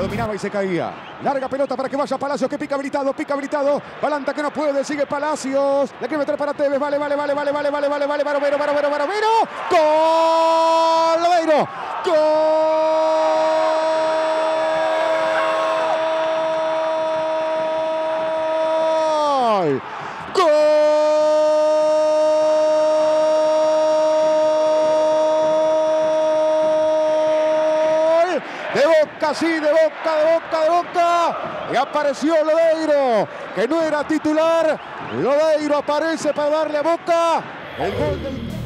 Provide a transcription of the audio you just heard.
dominaba y se caía. Larga pelota para que vaya Palacios, que pica habilitado. Balanta que no puede, sigue Palacios. La quiere meter para Tevez, vale. Barovero. ¡Gol! Lodeiro. ¡Gol! De Boca, sí, de Boca. Y apareció Lodeiro, que no era titular. Lodeiro aparece para darle a Boca el gol del